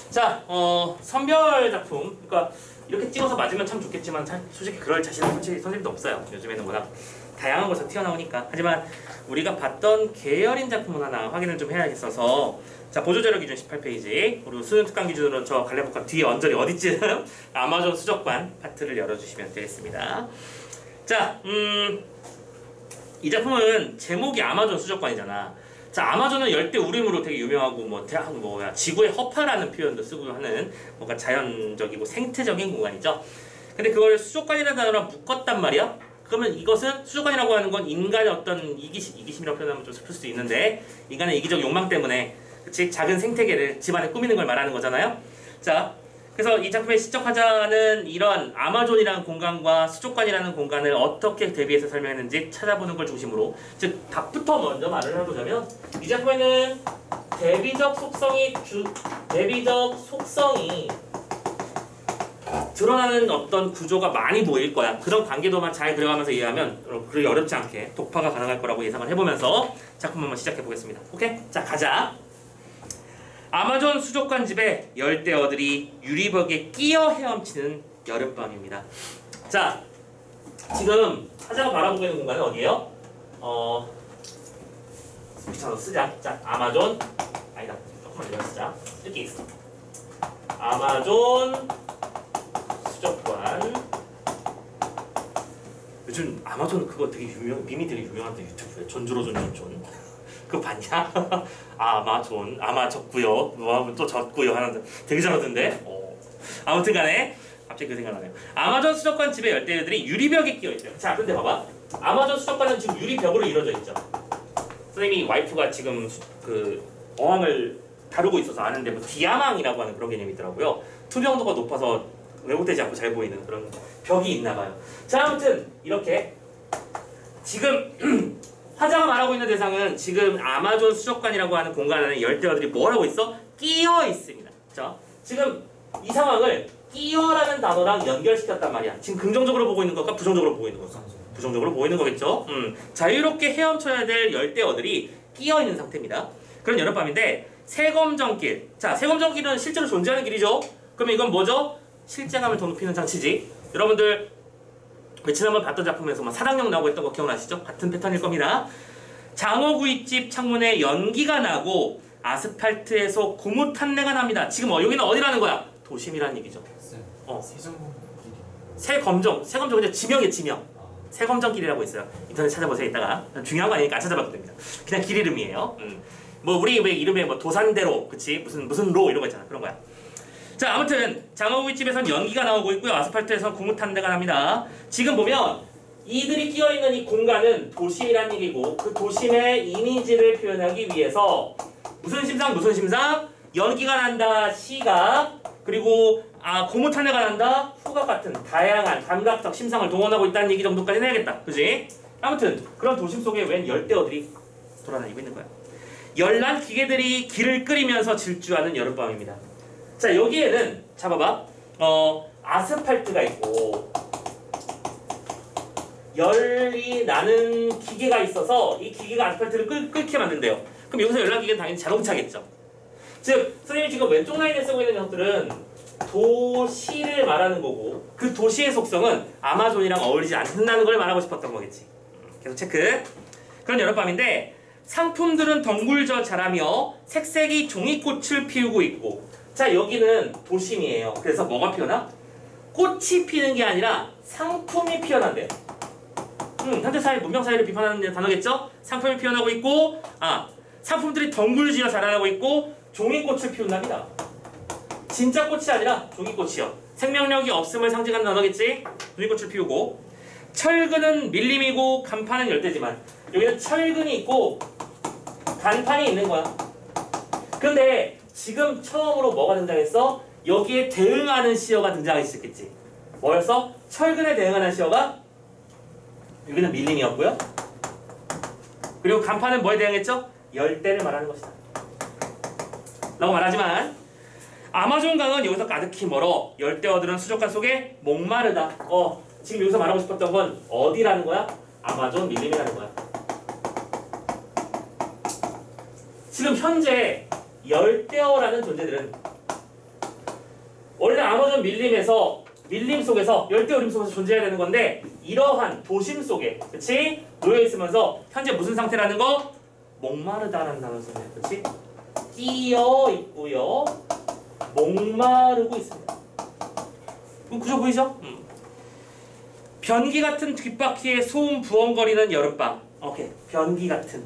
자, 선별 작품. 그러니까 이렇게 찍어서 맞으면 참 좋겠지만 솔직히 그럴 자신은 솔직히 선생님도 없어요. 요즘에는 워낙 다양한 곳에서 튀어나오니까. 하지만 우리가 봤던 계열인 작품은 하나 확인을 좀 해야겠어서, 자, 보조자료 기준 18페이지, 그리고 수능 특강 기준으로 저 갈래복합 뒤에 언저리 어디쯤 아마존 수족관 파트를 열어주시면 되겠습니다. 자, 이 작품은 제목이 아마존 수족관이잖아. 자, 아마존은 열대 우림으로 되게 유명하고 지구의 허파라는 표현도 쓰고 하는 뭔가 자연적이고 생태적인 공간이죠. 근데 그걸 수족관이라는 단어랑 묶었단 말이야. 그러면 이것은 수족관이라고 하는 건 인간의 어떤 이기심이라고 표현하면 좀 슬플 수도 있는데, 인간의 이기적 욕망 때문에, 그치? 작은 생태계를 집안에 꾸미는 걸 말하는 거잖아요. 자, 그래서 이 작품의 시적 화자는 이런 아마존이라는 공간과 수족관이라는 공간을 어떻게 대비해서 설명했는지 찾아보는 걸 중심으로, 즉 답부터 먼저 말을 해보자면, 이 작품에는 대비적 속성이 드러나는 어떤 구조가 많이 보일 거야. 그런 관계도만 잘 그려가면서 이해하면 그리 어렵지 않게 독파가 가능할 거라고 예상을 해보면서 작품 한번 시작해 보겠습니다. 오케이? 자, 가자. 아마존 수족관 집에 열대어들이 유리벽에 끼어 헤엄치는 여름밤입니다. 자, 지금 화자가 바라보고 있는 공간은 어디예요? 귀찮아 쓰자. 자, 아마존, 아니다, 조금만 내려 쓰자. 이렇게 있어. 아마존 수족관. 요즘 아마존 그거 되게 밈이 되게 유명한데, 유튜브에 존. 그거 봤냐? 아마 졌구요. 또 졌구요 하는데 되게 잘하던데. 아무튼 간에 갑자기 그 생각나네요. 아마존 수족관 집에 열대어들이 유리벽에 끼어 있대요. 자, 근데 봐봐. 아마존 수족관은 지금 유리벽으로 이루어져 있죠. 선생님이 와이프가 지금 그 어항을 다루고 있어서 아는데, 뭐 디아망이라고 하는 그런 개념이 있더라고요. 투명도가 높아서 왜곡되지 않고 잘 보이는 그런 벽이 있나 봐요. 자, 아무튼 이렇게 지금 화자가 말하고 있는 대상은 지금 아마존 수족관이라고 하는 공간 안에 열대어들이 뭘 하고 있어? 끼어 있습니다. 자, 지금 이 상황을 끼어라는 단어랑 연결시켰단 말이야. 지금 긍정적으로 보고 있는 것과 부정적으로 보고 있는 것과 부정적으로 보이는 거겠죠? 자유롭게 헤엄쳐야 될 열대어들이 끼어 있는 상태입니다. 그런 여름밤인데, 세검정길. 자, 세검정길은 실제로 존재하는 길이죠? 그러면 이건 뭐죠? 실제감을 더 높이는 장치지. 여러분들 지난번 봤던 작품에서 사랑용 나오고 했던 거 기억나시죠? 같은 패턴일 겁니다. 장어구이집 창문에 연기가 나고 아스팔트에서 고무 탄내가 납니다. 지금 여기는 어디라는 거야? 도심이라는 얘기죠. 세검정 이제 지명이에요, 지명. 세검정길이라고 있어요. 인터넷 찾아보세요, 이따가. 중요한 거 아니니까 안 찾아봐도 됩니다. 그냥 길 이름이에요. 우리 왜 이름에 도산대로, 그치? 무슨 로 이런 거 있잖아. 그런 거야. 자, 아무튼 장어구이집에선 연기가 나오고 있고요. 아스팔트에선 고무 탄내가 납니다. 지금 보면 이들이 끼어있는 이 공간은 도심이란 얘기고, 그 도심의 이미지를 표현하기 위해서 무슨 심상? 연기가 난다, 시각, 그리고 고무 탄내가 난다, 후각 같은 다양한 감각적 심상을 동원하고 있다는 얘기 정도까지는 해야겠다. 그지? 아무튼 그런 도심 속에 웬 열대어들이 돌아다니고 있는 거야. 열난 기계들이 길을 끓이면서 질주하는 여름밤입니다. 자, 여기에는 잡아봐. 아스팔트가 있고 열이 나는 기계가 있어서 이 기계가 아스팔트를 끓게 만든대요. 그럼 여기서 열난 기계는 당연히 자동차겠죠. 즉, 선생님이 지금 왼쪽 라인에 쓰고 있는 녀석들은 도시를 말하는 거고, 그 도시의 속성은 아마존이랑 어울리지 않는다는 걸 말하고 싶었던 거겠지. 계속 체크. 그런 여름밤인데, 상품들은 덩굴져 자라며 색색이 종이꽃을 피우고 있고, 자, 여기는 도심이에요. 그래서 뭐가 피어나? 꽃이 피는 게 아니라 상품이 피어난대요. 현대사회, 문명사회를 비판하는 단어겠죠? 상품이 피어나고 있고, 상품들이 덩굴지어 자라나고 있고, 종이꽃을 피운답니다. 진짜 꽃이 아니라 종이꽃이요. 생명력이 없음을 상징하는 단어겠지? 종이꽃을 피우고, 철근은 밀림이고 간판은 열대지만, 여기는 철근이 있고 간판이 있는 거야. 근데 지금 처음으로 뭐가 등장했어? 여기에 대응하는 시어가 등장하기 시작했지. 뭐였어? 철근에 대응하는 시어가 여기는 밀림이었고요. 그리고 간판은 뭐에 대응했죠? 열대를 말하는 것이다 라고 말하지만, 아마존 강은 여기서 가득히 멀어 열대어들은 수족관 속에 목마르다. 지금 여기서 말하고 싶었던 건 어디라는 거야? 아마존 밀림이라는 거야. 지금 현재 열대어라는 존재들은 원래 아마존 밀림에서 밀림 속에서 열대 우림 속에서 존재해야 되는 건데 이러한 도심 속에 그치? 놓여 있으면서 현재 무슨 상태라는 거? 목마르다라는 단어 쓰네요. 그치? 끼어 있고요. 목마르고 있습니다. 구조 보이죠? 변기 같은 뒷바퀴에 소음 부엉거리는 여름밤. 오케이. 변기 같은.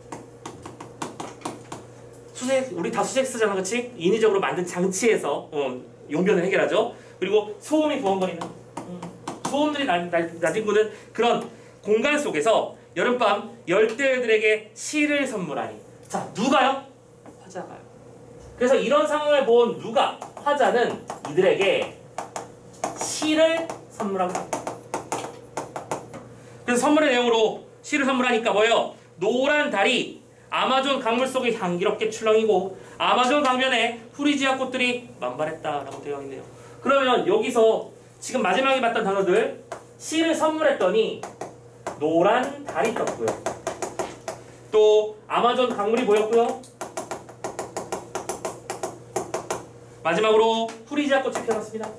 수색, 우리 다 수색 쓰잖아, 그치? 인위적으로 만든 장치에서 용변을 해결하죠. 그리고 소음이 부엉거리는 소음들이 나뒹구는 그런 공간 속에서 여름밤 열대어들에게 시를 선물하니. 자, 누가요? 화자가요. 그래서 이런 상황을 본 누가? 화자는 이들에게 시를 선물합니다. 그래서 선물의 내용으로 시를 선물하니까 뭐예요? 노란 달이 아마존 강물 속에 향기롭게 출렁이고 아마존 강변에 후리지아 꽃들이 만발했다라고 되어 있네요. 그러면 여기서 지금 마지막에 봤던 단어들 시를 선물했더니 노란 달이 떴고요. 또 아마존 강물이 보였고요. 마지막으로 후리지아 꽃이 피어났습니다.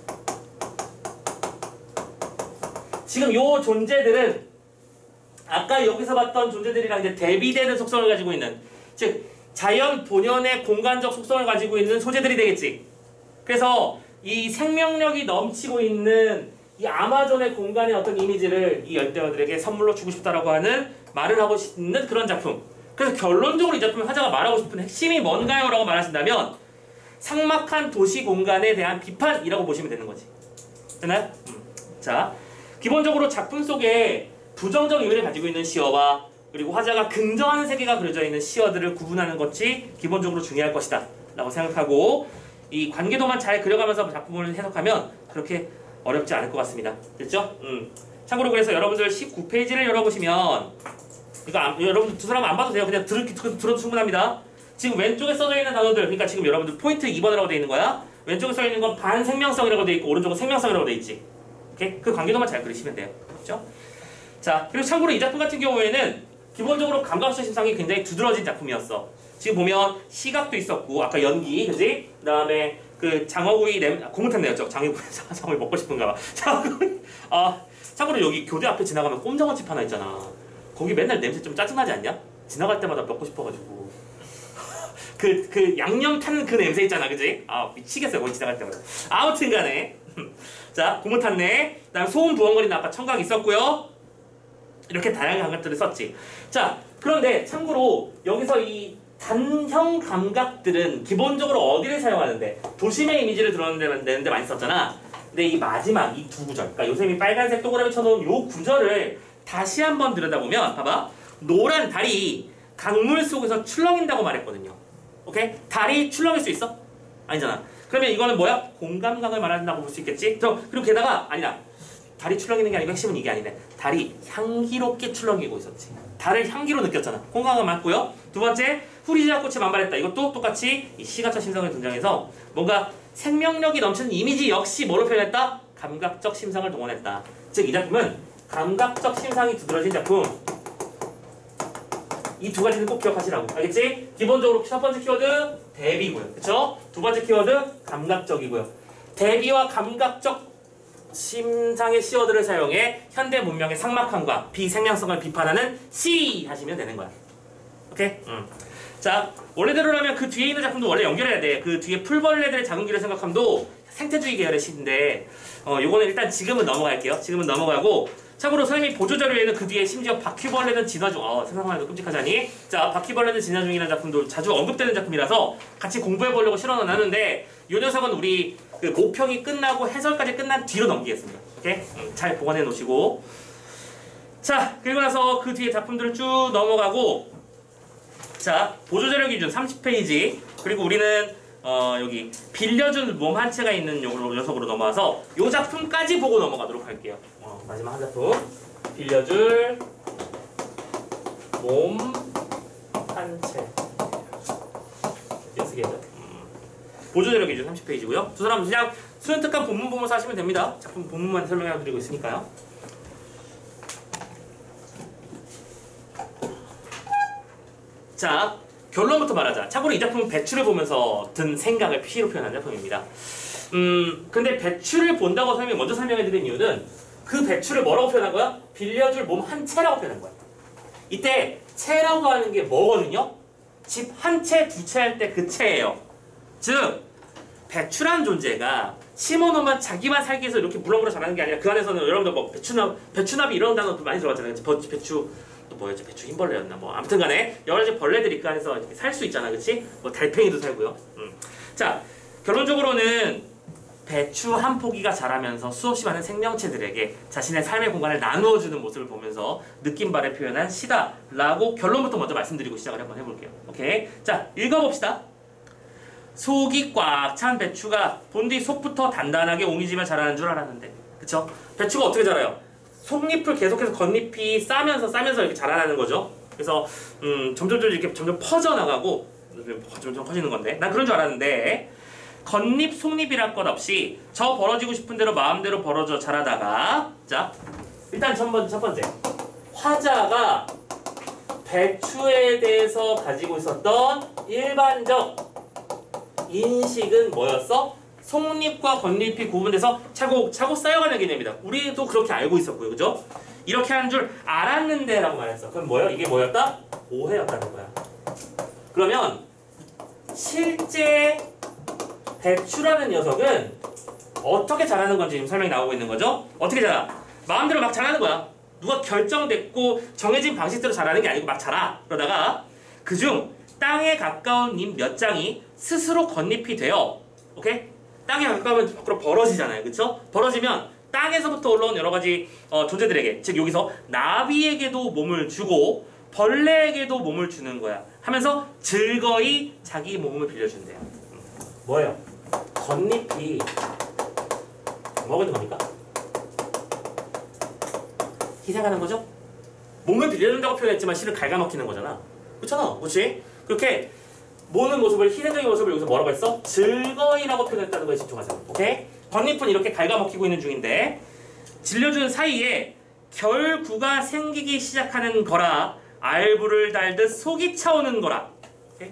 지금 요 존재들은 아까 여기서 봤던 존재들이랑 이제 대비되는 속성을 가지고 있는, 즉 자연 본연의 공간적 속성을 가지고 있는 소재들이 되겠지. 그래서 이 생명력이 넘치고 있는 이 아마존의 공간의 어떤 이미지를 이 열대어들에게 선물로 주고 싶다라고 하는 말을 하고 싶은 그런 작품. 그래서 결론적으로 이 작품 화자가 말하고 싶은 핵심이 뭔가요? 라고 말하신다면 삭막한 도시 공간에 대한 비판이라고 보시면 되는 거지. 되나요? 자, 기본적으로 작품 속에 부정적 의미를 가지고 있는 시어와 그리고 화자가 긍정하는 세계가 그려져 있는 시어들을 구분하는 것이 기본적으로 중요할 것이다 라고 생각하고 이 관계도만 잘 그려가면서 작품을 해석하면 그렇게 어렵지 않을 것 같습니다. 됐죠? 참고로 그래서 여러분들 19페이지를 열어보시면 이거 여러분들 두 사람 안 봐도 돼요. 그냥 들어도 충분합니다. 지금 왼쪽에 써져 있는 단어들, 그러니까 지금 여러분들 포인트 2번이라고 되어 있는 거야. 왼쪽에 써 있는 건 반생명성이라고 되어 있고 오른쪽은 생명성이라고 되어 있지. 오케이? 그 관계도만 잘 그리시면 돼요. 그렇죠? 자, 그리고 참고로 이 작품 같은 경우에는 기본적으로 감각적 심상이 굉장히 두드러진 작품이었어. 지금 보면 시각도 있었고 아까 연기, 그지? 그 다음에 그 장어구이 고무탄 내였죠. 장어구이 먹고 싶은가 봐. 장어구이. 참고로 여기 교대 앞에 지나가면 꼼장어집 하나 있잖아. 거기 맨날 냄새 좀 짜증나지 않냐? 지나갈 때마다 먹고 싶어가지고. 그 양념 타는 그 냄새 있잖아, 그지? 미치겠어요, 거기 지나갈 때마다. 아무튼 간에. 자, 고무탄내. 그 다음 소음 부엉거리는 아까 청각 있었고요. 이렇게 다양한 감각들을 썼지. 자, 그런데 참고로 여기서 이 단형 감각들은 기본적으로 어디를 사용하는데? 도심의 이미지를 드러내는 데 많이 썼잖아. 근데 이 마지막 이 두 구절, 그러니까 요쌤이 빨간색 동그라미 쳐놓은 요 구절을 다시 한번 들여다보면 봐봐. 노란 달이 강물 속에서 출렁인다고 말했거든요. 오케이? 달이 출렁일 수 있어? 아니잖아. 그러면 이거는 뭐야? 공감각을 말한다고 볼 수 있겠지? 그리고 게다가 아니다. 달이 출렁이는 게 아니고 핵심은 이게 아니네. 달이 향기롭게 출렁이고 있었지. 달을 향기로 느꼈잖아. 공감각 맞고요. 두 번째, 후리지아 꽃이 만발했다. 이것도 똑같이 이 시가적 심성에 등장해서 뭔가 생명력이 넘치는 이미지 역시 뭐로 표현했다? 감각적 심상을 동원했다. 즉 이 작품은 감각적 심상이 두드러진 작품. 이 두 가지는 꼭 기억하시라고. 알겠지? 기본적으로 첫 번째 키워드 대비고요. 그쵸? 두 번째 키워드 감각적이고요. 대비와 감각적 심상의 시어들을 사용해 현대 문명의 삭막함과 비생명성을 비판하는 시 하시면 되는 거야. 오케이? 자, 원래대로라면 그 뒤에 있는 작품도 원래 연결해야 돼. 그 뒤에 풀벌레들의 작은 길을 생각함도 생태주의 계열의 시인데 요거는 일단 지금은 넘어갈게요. 지금은 넘어가고 참고로 선생님이 보조자료에는 그 뒤에 심지어 바퀴벌레는 진화 중 생각만 해도 끔찍하자니. 자, 바퀴벌레는 진화 중이라는 작품도 자주 언급되는 작품이라서 같이 공부해보려고 실어놨는데 요 녀석은 우리 그 모평이 끝나고 해설까지 끝난 뒤로 넘기겠습니다. 오케이? 잘 보관해 놓으시고. 자, 그리고 나서 그 뒤에 작품들을 쭉 넘어가고 자, 보조자료 기준 30페이지 그리고 우리는 여기 빌려준 몸 한 채가 있는 녀석으로 넘어와서 요 작품까지 보고 넘어가도록 할게요. 마지막 한 작품 빌려줄 몸 한 채 쓰겠죠. 보조자료 기준 30페이지고요. 두 사람 그냥 수능 특강 본문 보면서 하시면 됩니다. 작품 본문만 설명해드리고 있으니까요. 자, 결론부터 말하자. 참고로 이 작품은 배추를 보면서 든 생각을 P로 표현한 작품입니다. 근데 배추를 본다고 먼저 설명해드린 이유는 그 배추를 뭐라고 표현한 거야? 빌려줄 몸 한 채라고 표현한 거야. 이때 채라고 하는 게 뭐거든요? 집 한 채, 두 채 할 때 그 채예요. 즉 배추라는 존재가 심어놓으면 자기만 살기 위해서 이렇게 물렁물렁 자라는 게 아니라 그 안에서는 여러분들 뭐 배추나비 이런 단어도 많이 들어봤잖아요. 배추 또 뭐였지? 배추 흰벌레였나? 뭐 아무튼간에 여러 가지 벌레들이 그 안에서 살 수 있잖아, 그렇지? 뭐 달팽이도 살고요. 자, 결론적으로는 배추 한 포기가 자라면서 수없이 많은 생명체들에게 자신의 삶의 공간을 나누어주는 모습을 보면서 느낀 바를 표현한 시다라고 결론부터 먼저 말씀드리고 시작을 한번 해볼게요. 오케이? 자, 읽어봅시다. 속이 꽉 찬 배추가 본뒤 속부터 단단하게 옹이지면 자라는 줄 알았는데, 그쵸? 배추가 어떻게 자라요? 속잎을 계속해서 겉잎이 싸면서 이렇게 자라나는 거죠. 그래서 점점 이렇게 점점 퍼져나가고 점점 커지는 건데, 난 그런 줄 알았는데 겉잎, 속잎이랄 것 없이 저 벌어지고 싶은 대로 마음대로 벌어져 자라다가, 자, 일단 첫 번째 화자가 배추에 대해서 가지고 있었던 일반적 인식은 뭐였어? 속잎과 겉잎이 구분돼서 차곡차곡 쌓여가는 개념이다. 우리도 그렇게 알고 있었고요, 그죠? 이렇게 하는 줄 알았는데 라고 말했어. 그럼 뭐야? 이게 뭐였다? 오해였다는 거야. 그러면 실제 배추라는 녀석은 어떻게 자라는 건지 지금 설명이 나오고 있는 거죠? 어떻게 자라? 마음대로 막 자라는 거야. 누가 결정됐고 정해진 방식대로 자라는 게 아니고 막 자라. 그러다가 그중 땅에 가까운 잎 몇 장이 스스로 겉잎이 되어, 오케이? 땅에 가까우면 밖으로 벌어지잖아요, 그쵸? 벌어지면 땅에서부터 올라온 여러 가지 존재들에게, 즉 여기서 나비에게도 몸을 주고 벌레에게도 몸을 주는 거야. 하면서 즐거이 자기 몸을 빌려준대요. 뭐예요? 겉잎이 뭐가 있는 겁니까? 희생하는 거죠? 몸을 빌려준다고 표현했지만 실은 갉아먹히는 거잖아. 그렇잖아, 그렇지? 그렇게 모는 모습을, 희생적인 모습을 여기서 뭐라고 했어? 즐거이라고 표현했다는 거에 집중하자. 오케이? 겉잎은 이렇게 갉아먹히고 있는 중인데 질려준 사이에 결구가 생기기 시작하는 거라 알부를 달듯 속이 차오는 거라. 오케이?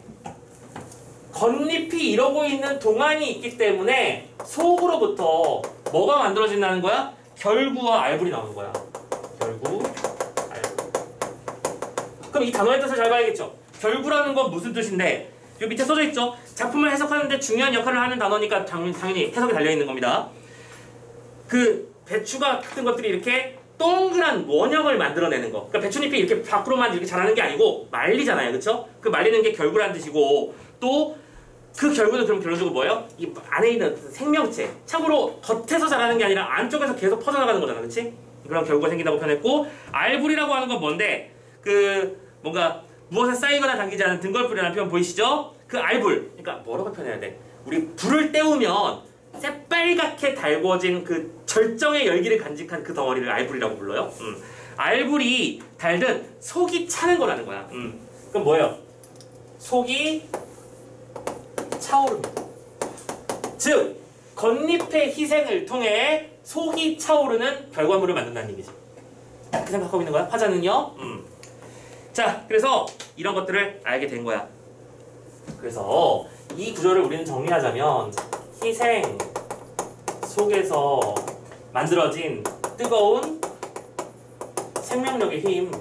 겉잎이 이러고 있는 동안이 있기 때문에 속으로부터 뭐가 만들어진다는 거야? 결구와 알불이 나오는 거야. 결구, 알불. 그럼 이 단어의 뜻을 잘 봐야겠죠? 결구라는 건 무슨 뜻인데 여기 밑에 써져 있죠? 작품을 해석하는데 중요한 역할을 하는 단어니까 당연히 해석이 달려있는 겁니다. 그 배추가 같은 것들이 이렇게 동그란 원형을 만들어내는 거. 그러니까 배추잎이 이렇게 밖으로만 이렇게 자라는 게 아니고 말리잖아요, 그렇죠? 그 말리는 게 결구라는 뜻이고, 또 그 결구는 그럼 결론적으로 뭐예요? 이 안에 있는 생명체. 참고로 겉에서 자라는 게 아니라 안쪽에서 계속 퍼져나가는 거잖아, 그렇지? 그런 결구가 생긴다고 표현했고, 알불이라고 하는 건 뭔데? 그 뭔가 무엇에 쌓이거나 당기지 않은 등걸불이라는 표현 보이시죠? 그 알불. 그러니까 뭐라고 표현해야 돼? 우리 불을 때우면 새빨갛게 달궈진 그 절정의 열기를 간직한 그 덩어리를 알불이라고 불러요. 알불이 달듯 속이 차는 거라는 거야. 그럼 뭐예요? 속이 차오릅니다. 즉 겉잎의 희생을 통해 속이 차오르는 결과물을 만든다는 얘기지. 그렇게 생각하고 있는 거야? 화자는요? 자, 그래서 이런 것들을 알게 된 거야. 그래서 이 구조를 우리는 정리하자면 희생 속에서 만들어진 뜨거운 생명력의 힘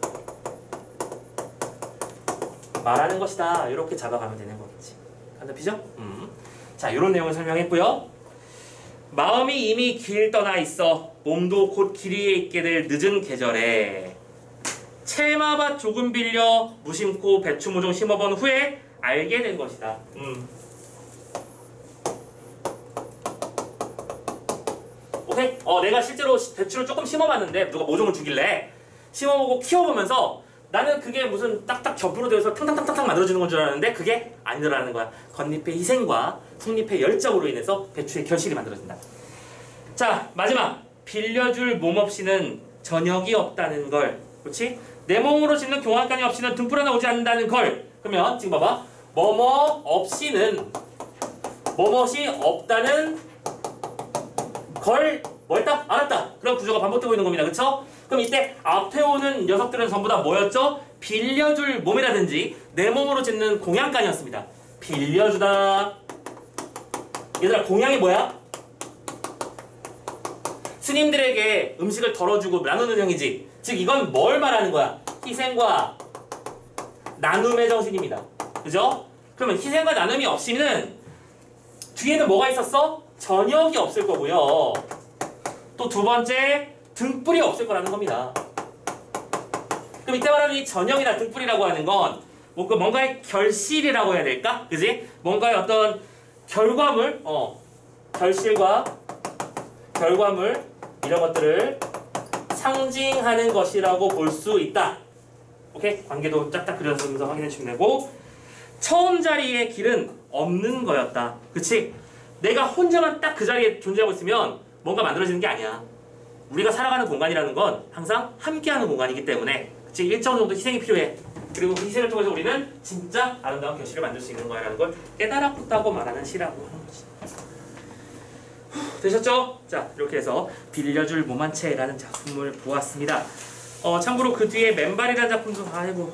말하는 것이다. 이렇게 잡아가면 되는 거겠지. 간접히죠? 자, 이런 내용을 설명했고요. 마음이 이미 길 떠나 있어 몸도 곧 길 위에 있게 될 늦은 계절에 채마밭 조금 빌려 무심코 배추 모종 심어본 후에 알게 된 것이다. 오케이? 내가 실제로 배추를 조금 심어봤는데 누가 모종을 주길래 심어보고 키워보면서 나는 그게 무슨 딱딱 접으로 되어서 탕탕탕탕 만들어지는 건 줄 알았는데 그게 아니더라는 거야. 겉잎의 희생과 속잎의 열정으로 인해서 배추의 결실이 만들어진다. 자, 마지막. 빌려줄 몸 없이는 저녁이 없다는 걸. 그렇지? 내 몸으로 짓는 경악관이 없이는 등불 하나 오지 않는다는 걸. 그러면 지금 봐봐. 뭐뭐 없이는 뭐뭐이 없다는 걸 뭐였다? 알았다. 그런 구조가 반복되고 있는 겁니다. 그쵸? 그럼 이때 앞에 오는 녀석들은 전부 다 뭐였죠? 빌려줄 몸이라든지 내 몸으로 짓는 공양간이었습니다. 빌려주다. 얘들아, 공양이 뭐야? 스님들에게 음식을 덜어주고 나누는 형이지. 즉 이건 뭘 말하는 거야? 희생과 나눔의 정신입니다. 그죠? 그러면 희생과 나눔이 없이는 뒤에는 뭐가 있었어? 저녁이 없을 거고요. 또 두 번째, 등불이 없을 거라는 겁니다. 그럼 이때 말하는 이 저녁이나 등불이라고 하는 건 뭔가의 결실이라고 해야 될까? 그지? 뭔가의 어떤 결과물, 결실과 결과물 이런 것들을 상징하는 것이라고 볼 수 있다. 오케이? 관계도 짝짝 그려서 확인해 주면 되고, 처음 자리의 길은 없는 거였다. 그치? 내가 혼자만 딱 그 자리에 존재하고 있으면 뭔가 만들어지는 게 아니야. 우리가 살아가는 공간이라는 건 항상 함께하는 공간이기 때문에, 그치? 일정 정도 희생이 필요해. 그리고 그 희생을 통해서 우리는 진짜 아름다운 결실을 만들 수 있는 거야라는 걸 깨달았다고 말하는 시라고 하는 거지. 되셨죠? 자, 이렇게 해서 빌려줄 몸 한 채라는 작품을 보았습니다. 참고로 그 뒤에 맨발이라는 작품도 아이고.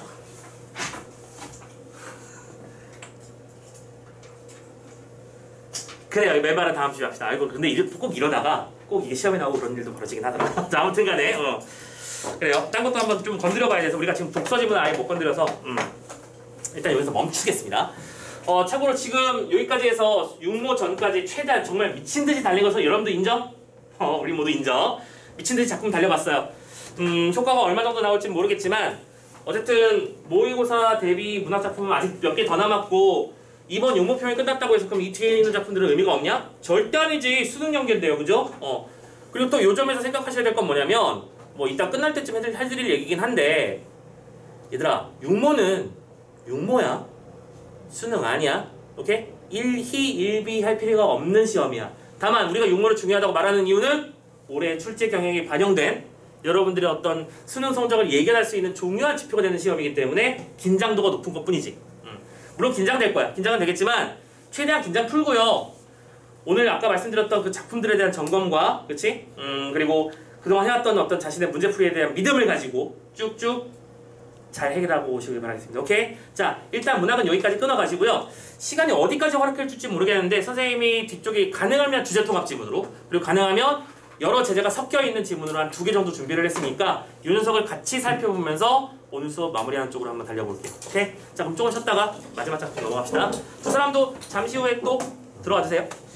그래요. 이 맨발은 다음 주에 합시다. 아이고, 근데 꼭 이러다가 꼭 이게 시험에 나오고 그런 일도 벌어지긴 하더라. 자, 아무튼 간에 그래요. 딴 것도 한번 좀 건드려 봐야 돼서 우리가 지금 독서 지문을 아예 못 건드려서 일단 여기서 멈추겠습니다. 참고로 지금 여기까지 해서 육모 전까지 최대한 정말 미친듯이 달린 것은 여러분도 인정? 우리 모두 인정. 미친듯이 작품 달려봤어요. 효과가 얼마 정도 나올지는 모르겠지만 어쨌든 모의고사 대비 문학작품은 아직 몇 개 더 남았고, 이번 육모평이 끝났다고 해서 그럼 이 뒤에 있는 작품들은 의미가 없냐? 절대 아니지. 수능 연계인데요. 그죠? 그리고 또 요 점에서 생각하셔야 될 건 뭐냐면, 뭐 이따 끝날 때쯤 해드릴 얘기긴 한데, 얘들아, 육모는 육모야. 수능 아니야. 오케이? 1희 1비 할 필요가 없는 시험이야. 다만 우리가 육모를 중요하다고 말하는 이유는 올해 출제 경향이 반영된 여러분들의 어떤 수능 성적을 예견할 수 있는 중요한 지표가 되는 시험이기 때문에 긴장도가 높은 것뿐이지. 물론 긴장될 거야. 긴장은 되겠지만 최대한 긴장 풀고요. 오늘 아까 말씀드렸던 그 작품들에 대한 점검과, 그치? 그리고 그동안 해왔던 어떤 자신의 문제풀이에 대한 믿음을 가지고 쭉쭉 잘 해결하고 오시길 바라겠습니다. 오케이? 자, 일단 문학은 여기까지 끊어가시고요. 시간이 어디까지 허락해줄지 모르겠는데 선생님이 뒤쪽에 가능하면 주제통합 지문으로, 그리고 가능하면 여러 제재가 섞여있는 지문으로 한 2개 정도 준비를 했으니까 이 녀석을 같이 살펴보면서 오늘 수업 마무리하는 쪽으로 한번 달려볼게요. 오케이? 자, 그럼 조금 쉬었다가 마지막 작품 넘어갑시다. 두 사람도 잠시 후에 또 들어와 주세요.